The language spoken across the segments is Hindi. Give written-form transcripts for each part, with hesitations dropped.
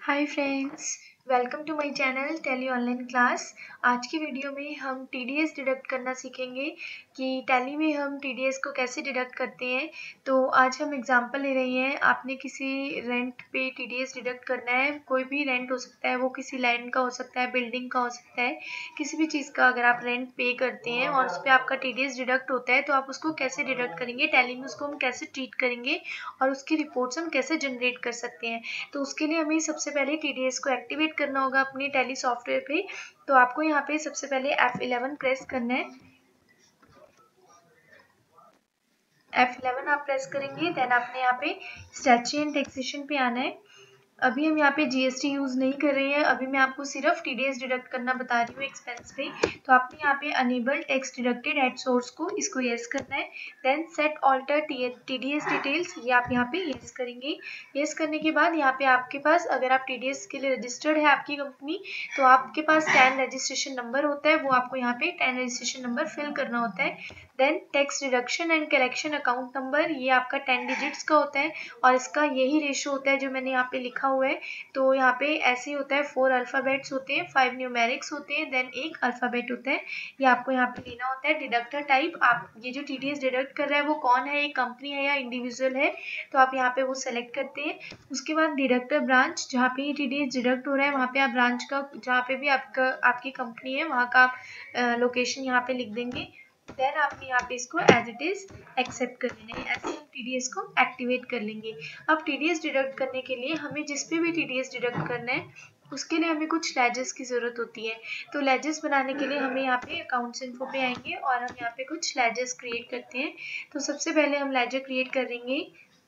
Hi friends, welcome to my channel Tally online class. आज की वीडियो में हम टीडीएस डिडक्ट करना सीखेंगे कि टैली में हम टीडीएस को कैसे डिडक्ट करते हैं। तो आज हम एग्जांपल ले रहे हैं। आपने किसी रेंट पे टीडीएस डिडक्ट करना है। कोई भी रेंट हो सकता है, वो किसी लैंड का हो सकता है, बिल्डिंग का हो सकता है, किसी भी चीज़ का। अगर आप रेंट पे करते हैं और उस पर आपका टीडीएस डिडक्ट होता है तो आप उसको कैसे डिडक्ट करेंगे, टैली में उसको हम कैसे ट्रीट करेंगे और उसकी रिपोर्ट्स हम कैसे जनरेट कर सकते हैं। तो उसके लिए हमें सबसे पहले टीडीएस को एक्टिवेट करना होगा अपनी टैली सॉफ्टवेयर पे। तो आपको यहाँ पे सबसे पहले F11 प्रेस करना है। F11 आप प्रेस करेंगे, देन आपने यहाँ पे स्टैट्यूटरी एंड टैक्सेशन पे आना है। अभी हम यहाँ पे जीएसटी यूज़ नहीं कर रहे हैं, अभी मैं आपको सिर्फ टीडीएस डिडक्ट करना बता रही हूँ एक्सपेंस पे। तो आपने यहाँ पे enable tax deducted at source को इसको यस करना है। Then set alter TDS details, ये आप यहाँ पे यस करेंगे। यस करने के बाद यहाँ पे आपके पास, अगर आप टीडीएस के लिए रजिस्टर्ड है आपकी कंपनी, तो आपके पास 10 रजिस्ट्रेशन नंबर होता है, वो आपको यहाँ पे 10 रजिस्ट्रेशन नंबर फिल करना होता है। Then tax deduction and collection account number, ये आपका 10 डिजिट्स का होता है और इसका यही रेशो होता है जो मैंने यहाँ पे लिखा हुआ है। तो यहाँ पे ऐसे होता है, 4 अल्फ़ाबेट्स होते हैं, 5 न्यूमेरिक्स होते हैं, देन एक अल्फ़ाबेट होता है। ये आपको यहाँ पे लेना होता है। डिडक्टर टाइप, आप ये जो टीडीएस डिडक्ट कर रहा है वो कौन है, एक कंपनी है या इंडिविजुअल है, तो आप यहाँ पे वो सेलेक्ट करते हैं। उसके बाद डिडक्टर ब्रांच, जहाँ पे ये टीडीएस डिडक्ट हो रहा है वहाँ पे आप ब्रांच का, जहाँ पे भी आपकी कंपनी है वहाँ का आप लोकेशन यहाँ पे लिख देंगे। देन आपने यहाँ पे इसको एज इट इज एक्सेप्ट कर लेना है। ऐसे हम टीडीएस को एक्टिवेट कर लेंगे। अब टीडीएस डिडक्ट करने के लिए हमें जिस पे भी टीडीएस डिडक्ट करना है उसके लिए हमें कुछ लेजेस की ज़रूरत होती है। तो लेजेस बनाने के लिए हमें यहाँ पे अकाउंट्स इन्फो पे आएंगे और हम यहाँ पे कुछ लेजेस क्रिएट करते हैं। तो सबसे पहले हम लेजर क्रिएट करेंगे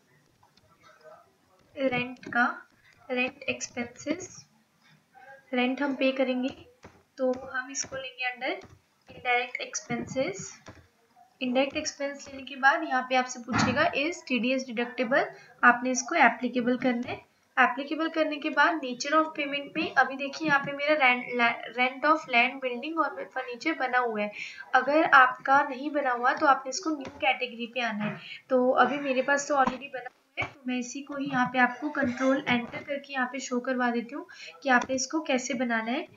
रेंट का, रेंट एक्सपेंसेस। रेंट हम पे करेंगे तो हम इसको लेंगे under indirect expenses. Indirect expense लेने के बाद यहाँ पे आपसे पूछेगा इज टीडीएस डिडक्टेबल, आपने इसको एप्लीकेबल करना है। एप्लीकेबल करने के बाद नेचर ऑफ पेमेंट में, अभी देखिए यहाँ पे मेरा रेंट ऑफ लैंड, बिल्डिंग और फर्नीचर बना हुआ है। अगर आपका नहीं बना हुआ तो आपने इसको न्यू कैटेगरी पे आना है। तो अभी मेरे पास तो ऑलरेडी बना हुआ है, तो मैं इसी को ही यहाँ पे आपको कंट्रोल एंटर करके यहाँ पे शो करवा देती हूँ कि आपने इसको कैसे बनाना है।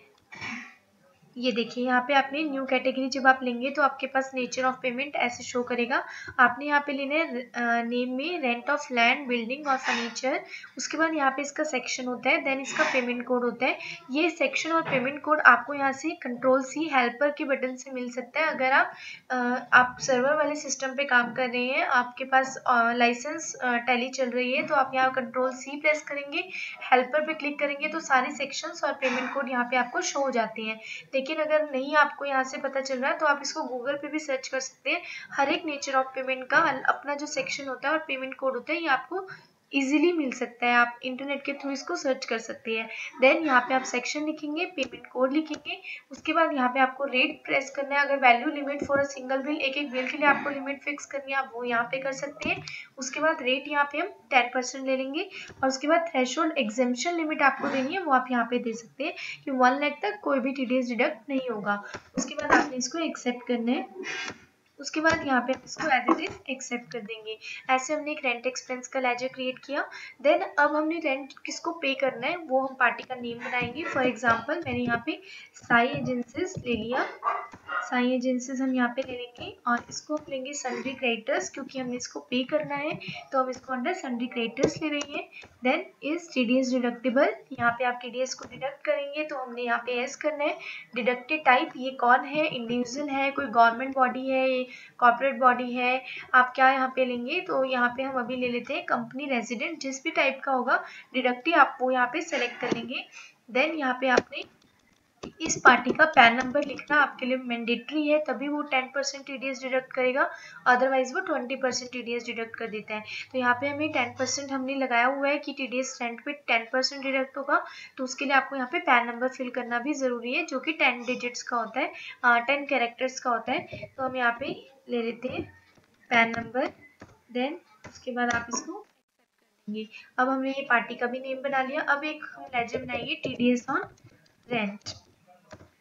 ये देखिए यहाँ पे आपने न्यू कैटेगरी जब आप लेंगे तो आपके पास नेचर ऑफ पेमेंट ऐसे शो करेगा। आपने यहाँ पे लेना है नेम में रेंट ऑफ लैंड, बिल्डिंग और फर्नीचर। उसके बाद यहाँ पे इसका सेक्शन होता है, देन इसका पेमेंट कोड होता है। ये सेक्शन और पेमेंट कोड आपको यहाँ से कंट्रोल सी हेल्पर के बटन से मिल सकता है। अगर आप सर्वर वाले सिस्टम पे काम कर रहे हैं, आपके पास लाइसेंस टैली चल रही है, तो आप यहाँ कंट्रोल सी प्रेस करेंगे, हेल्पर पे क्लिक करेंगे तो सारे सेक्शंस और पेमेंट कोड यहाँ पे आपको शो हो जाते हैं। लेकिन अगर नहीं आपको यहाँ से पता चल रहा है तो आप इसको गूगल पे भी सर्च कर सकते हैं। हर एक नेचर ऑफ पेमेंट का अपना जो सेक्शन होता है और पेमेंट कोड होता है, ये आपको इजीली मिल सकता है। आप इंटरनेट के थ्रू इसको सर्च कर सकते हैं। देन यहाँ पे आप सेक्शन लिखेंगे, पेमेंट कोड लिखेंगे। उसके बाद यहाँ पे आपको रेट प्रेस करना है। अगर value limit for a single bill, एक एक बिल के लिए आपको लिमिट फिक्स करनी है, आप वो यहाँ पे कर सकते हैं। उसके बाद रेट यहाँ पे हम 10% ले लेंगे और उसके बाद थ्रेशोल्ड एग्जेम्पशन लिमिट आपको देनी है, वो आप यहाँ पे दे सकते हैं कि 1 लाख तक कोई भी टीडीएस डिडक्ट नहीं होगा। उसके बाद आपने इसको एक्सेप्ट करना है। उसके बाद यहाँ पे इसको एज इट इज एक्सेप्ट कर देंगे। ऐसे हमने एक रेंट एक्सपेंस का लेजर क्रिएट किया। देन अब हमने रेंट किसको पे करना है वो हम पार्टी का नेम बनाएंगे। फॉर एग्जांपल मैंने यहाँ पे साई एजेंसीज ले लिया। साई एजेंसीज हम यहाँ पे ले लेंगे और इसको हम लेंगे सन्ड्री क्रेडिटर्स, क्योंकि हमें इसको पे करना है तो हम इसको अंडर सन्ड्री क्रेडिटर्स ले रही है। देन इज टीडीएस डिडक्टेबल, यहाँ पे आप टीडीएस को डिडक्ट करेंगे तो हमने यहाँ पे एस करना है। डिडक्टेड टाइप, ये कौन है, इंडिविजुअल है, कोई गवर्नमेंट बॉडी है, कॉर्पोरेट बॉडी है, आप क्या यहाँ पे लेंगे। तो यहाँ पे हम अभी ले लेते हैं कंपनी रेजिडेंट, जिस भी टाइप का होगा डिडक्टिव आप वो यहाँ पे सेलेक्ट कर लेंगे। देन यहाँ पे आपने इस पार्टी का पैन नंबर लिखना आपके लिए मैंडेटरी है, तभी वो 10% टीडीएस डिडक्ट करेगा, अदरवाइज वो 20% टीडीएस डिडक्ट कर देता है। तो यहाँ पे हमें 10% हमने लगाया हुआ है कि टीडीएस रेंट पे 10% डिडक्ट होगा, तो उसके लिए आपको यहाँ पे पैन नंबर फिल करना भी ज़रूरी है, जो कि 10 डिजिट्स का होता है, 10 कैरेक्टर्स का होता है। तो हम यहाँ पे ले लेते हैं पैन नंबर। देन उसके बाद आप इसको देंगे। अब हमने ये पार्टी का भी नेम बना लिया। अब एक हम लेजर बनाएंगे टीडीएस ऑन रेंट।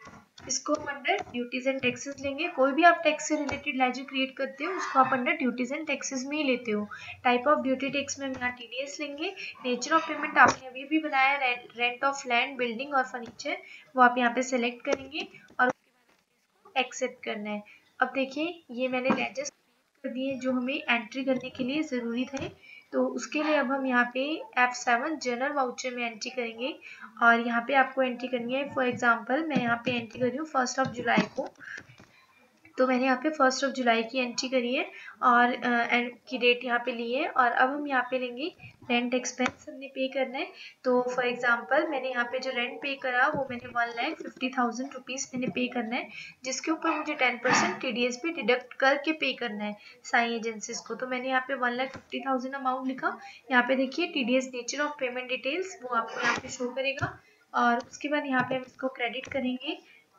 इसको हम अंडर ड्यूटीज एंड टैक्सेस लेंगे। कोई भी आप टैक्स से रिलेटेड लेजर क्रिएट करते हो उसको आप अंडर ड्यूटीज एंड टैक्सेस में ही लेते हो। टाइप ऑफ ड्यूटी टैक्स में हम यहाँ टीडीएस लेंगे। नेचर ऑफ पेमेंट आपने अभी भी बनाया, रेंट ऑफ लैंड, बिल्डिंग और फर्नीचर, वो आप यहाँ पे सेलेक्ट करेंगे और एक्सेप्ट करना है। अब देखिए ये मैंने लेजर्स कर दिए जो हमें एंट्री करने के लिए ज़रूरी थे। तो उसके लिए अब हम यहाँ पे F7 जनरल वाउचर में एंट्री करेंगे और यहाँ पे आपको एंट्री करनी है। फॉर एग्जांपल मैं यहाँ पे एंट्री कर रही हूँ 1 जुलाई को, तो मैंने यहाँ पे 1 जुलाई की एंट्री करी है और की डेट यहाँ पे ली है। और अब हम यहाँ पे लेंगे रेंट एक्सपेंस हमने पे करना है। तो फॉर एग्जांपल मैंने यहाँ पे जो रेंट पे करा वो मैंने 1,50,000 रुपीज़ मैंने पे करना है, जिसके ऊपर मुझे 10% TDS भी डिडक्ट करके पे करना है साई एजेंसीज को। तो मैंने यहाँ पे 1,50,000 अमाउंट लिखा। यहाँ पे देखिए TDS nature of payment details वो आपको यहाँ पे शो करेगा और उसके बाद यहाँ पे हम इसको क्रेडिट करेंगे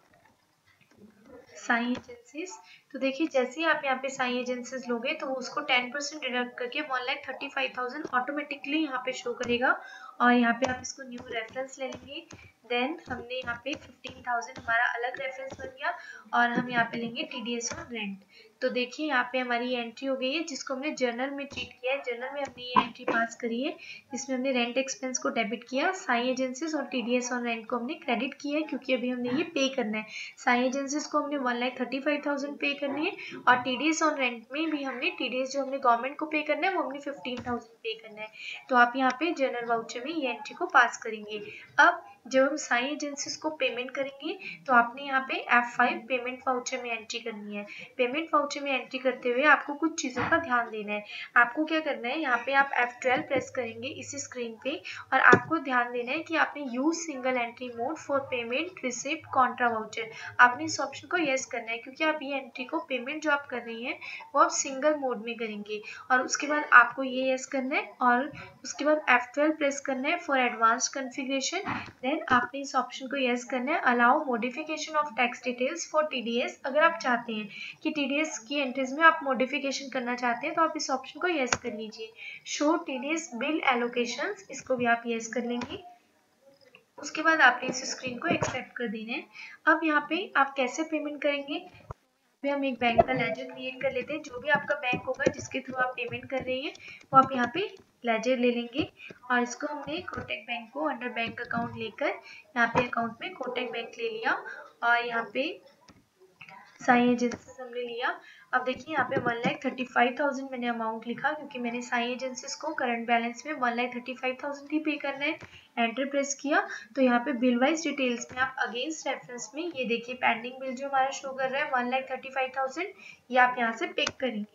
साई एजेंसीज। तो देखिए जैसे ही आप यहाँ पे साई एजेंसीज लोगे तो उसको 10% डिडक्ट करके 1,35,000 ऑटोमेटिकली यहाँ पे शो करेगा और यहाँ पे आप इसको न्यू रेफरेंस ले लेंगे। देन हमने यहाँ पे 15,000 हमारा अलग रेफरेंस बन गया और हम यहाँ पे लेंगे TDS ऑन रेंट। तो देखिए यहाँ पे हमारी एंट्री हो गई है जिसको हमने जर्नल में ट्रीट किया है। जर्नल में हमने ये एंट्री पास करी है जिसमें हमने रेंट एक्सपेंस को डेबिट किया, साई एजेंसीज और TDS ऑन रेंट को हमने क्रेडिट किया है क्योंकि अभी हमने ये पे करना है। साई एजेंसीज को हमने 1,35,000 पे करनी है और TDS ऑन रेंट में भी हमने TDS जो हमने गवर्नमेंट को पे करना है वो हमने 15,000 पे करना है। तो आप यहाँ पे जनरल वाउचर में ये एंट्री को पास करेंगे। अब जब हम साई एजेंसीज को पेमेंट करेंगे तो आपने यहाँ पे F5 पेमेंट वाउचर में एंट्री करनी है। पेमेंट वाउचर में एंट्री करते हुए आपको कुछ चीज़ों का ध्यान देना है। आपको क्या करना है, यहाँ पे आप F12 प्रेस करेंगे इसी स्क्रीन पे और आपको ध्यान देना है कि आपने use single entry mode for payment receipt contra voucher, आपने इस ऑप्शन को यस करना है क्योंकि आप ये एंट्री को पेमेंट जो आप कर रही हैं वो आप सिंगल मोड में करेंगे। और उसके बाद आपको ये यस करना है और उसके बाद F12 प्रेस करना है फॉर एडवांस्ड कॉन्फ़िगरेशन। देन आपने इस ऑप्शन को यस करना है allow modification of tax details for TDS। अगर आप चाहते हैं कि TDS की एंट्रीज में आप मॉडिफिकेशन करना चाहते हैं तो आप इस ऑप्शन को यस कर लीजिए। शो TDS बिल एलोकेशंस, इसको भी आप यस कर लेंगे। उसके बाद आपने इस स्क्रीन को एक्सेप्ट कर देना है। अब यहाँ पे आप कैसे पेमेंट करेंगे, पे हम एक बैंक का लेजर क्रिएट कर लेते हैं। जो भी आपका बैंक होगा जिसके थ्रू आप पेमेंट कर रही हैं वो आप यहाँ पे लेजर ले लेंगे और इसको हमने कोटक बैंक को अंडर बैंक अकाउंट लेकर यहाँ पे अकाउंट में कोटक बैंक ले लिया और यहाँ पे साई एजेंसीज हमने लिया। अब देखिए यहाँ पे 1,35,000 मैंने अमाउंट लिखा क्योंकि मैंने साई एजेंसीज को करंट बैलेंस में 1,35,000 ही पे करना है। एंटर प्रेस किया तो यहाँ पे बिल वाइज डिटेल्स में आप अगेंस्ट रेफरेंस में ये देखिए पेंडिंग बिल जो हमारा शो कर रहा है 1,35,000, ये आप यहाँ से पिक करेंगे।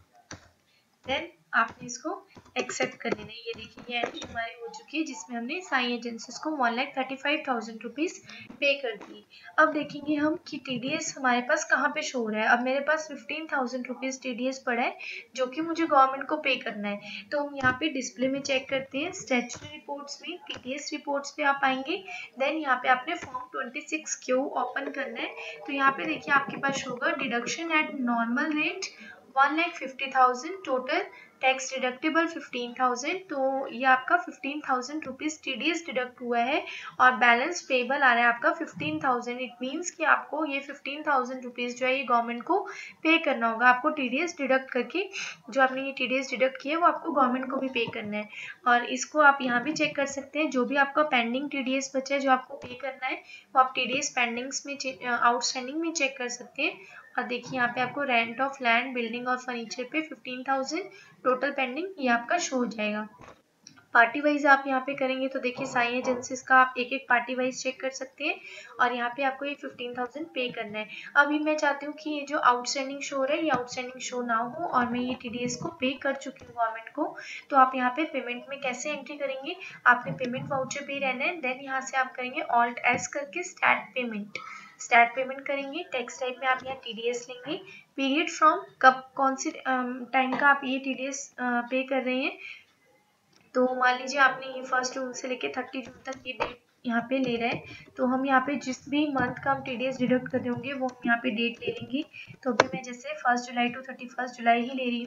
देन आपने इसको एक्सेप्ट कर लेना है। ये देखिए ये एंट्री हमारी हो चुकी है जिसमें हमने साई एजेंसीज को 1,35,000 रुपीज़ पे कर दी। अब देखेंगे हम कि TDS हमारे पास कहाँ पे शो हो रहा है। अब मेरे पास 15,000 रुपीज़ TDS पड़ा है जो कि मुझे गवर्नमेंट को पे करना है। तो हम यहाँ पे डिस्प्ले में चेक करते हैं, स्टैट्यूटरी रिपोर्ट्स में TDS रिपोर्ट्स पे आप आएंगे। देन यहाँ पे आपने फॉर्म 26Q ओपन करना है। तो यहाँ पे देखिए आपके पास होगा deduction at normal rate 1,50,000, total tax deductible 15,000। तो ये आपका 15,000 रुपीज़ TDS डिडक्ट हुआ है और बैलेंस पेबल आ रहा है आपका 15,000। इट मीन्स कि आपको ये 15,000 रुपीज़ जो है ये गवर्नमेंट को पे करना होगा। आपको TDS डिडक्ट करके जो आपने ये TDS डिडक्ट किया है वो आपको गवर्नमेंट को भी पे करना है। और इसको आप यहाँ भी चेक कर सकते हैं, जो भी आपका पेंडिंग TDS बचा है जो आपको पे करना है वो आप TDS पेंडिंग्स में आउटस्टैंडिंग में चेक कर सकते हैं। और देखिए यहाँ पे आपको रेंट ऑफ लैंड, बिल्डिंग और फर्नीचर पे 15,000 टोटल पेंडिंग ये आपका शो हो जाएगा। पार्टी वाइज आप यहाँ पे करेंगे तो देखिए साई एजेंसीज का आप एक एक पार्टी वाइज चेक कर सकते हैं और यहाँ पे आपको ये 15,000 पे करना है। अभी मैं चाहती हूँ कि ये जो आउटस्टैंडिंग शो हो रहा है ये आउटस्टैंडिंग शो ना हो और मैं ये TDS को पे कर चुकी हूँ गवर्नमेंट को। तो आप यहाँ पे पेमेंट में कैसे एंट्री करेंगे, आपने पेमेंट वाउचर पे रहना है। देन यहाँ से आप करेंगे Alt+S करके स्टार्ट पेमेंट करेंगे। टैक्स टाइप में आप यहाँ TDS लेंगे। पीरियड फ्रॉम कब कौन सी टाइम का आप ये TDS पे कर रहे हैं, तो मान लीजिए आपने ये 1 जून से लेके 30 जून तक ये डेट यहाँ पे ले रहे हैं। तो हम यहाँ पे जिस भी मंथ का हम TDS डिडक्ट कर रहे होंगे वो हम यहाँ पे डेट ले लेंगे। तो अभी मैं जैसे 1 जुलाई टू 31 जुलाई ही ले रही हूँ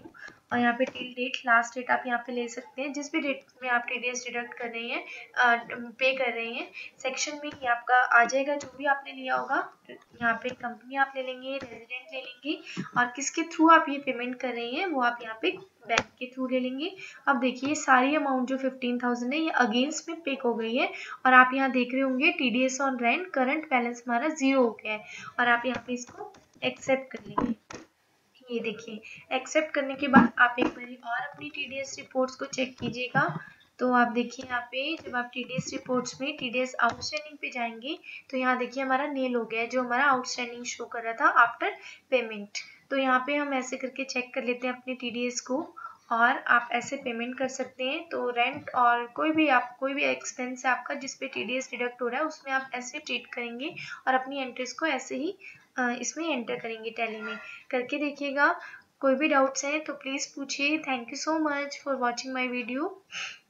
और यहाँ पे टिल डेट, लास्ट डेट आप यहाँ पे ले सकते हैं, जिस भी डेट में आप TDS डिडक्ट कर रहे हैं, पे कर रहे हैं। सेक्शन में ये आपका आ जाएगा जो भी आपने लिया होगा। यहाँ पे कंपनी आप ले लेंगे, रेजिडेंट ले लेंगे, और किसके थ्रू आप ये पेमेंट कर रहे हैं वो आप यहाँ पे बैंक के थ्रू ले लेंगे। अब देखिए सारी अमाउंट जो 15,000 है ये अगेंस्ट में पे हो गई है, और आप यहाँ देख रहे होंगे TDS on rent current balance हमारा 0 हो गया है, और आप यहाँ पे इसको एक्सेप्ट कर लेंगे। ये देखिए एक्सेप्ट करने के बाद आप एक बार और अपनी TDS रिपोर्ट्स को चेक कीजिएगा। तो आप देखिए यहाँ पे जब आप TDS रिपोर्ट्स में TDS आउटस्टैंडिंग पे जाएंगे तो यहाँ देखिए हमारा नील हो गया है, जो हमारा आउटस्टैंडिंग शो कर रहा था आफ्टर पेमेंट। तो यहाँ पे हम ऐसे करके चेक कर लेते हैं अपने TDS को, और आप ऐसे पेमेंट कर सकते हैं। तो रेंट और कोई भी एक्सपेंस है आपका जिस पे TDS डिडक्ट हो रहा है उसमें आप ऐसे ट्रीट करेंगे, और अपनी एंट्रीज को ऐसे ही इसमें एंटर करेंगे टैली में। करके देखिएगा। कोई भी डाउट्स हैं तो प्लीज़ पूछिए। Thank you so much for watching my video.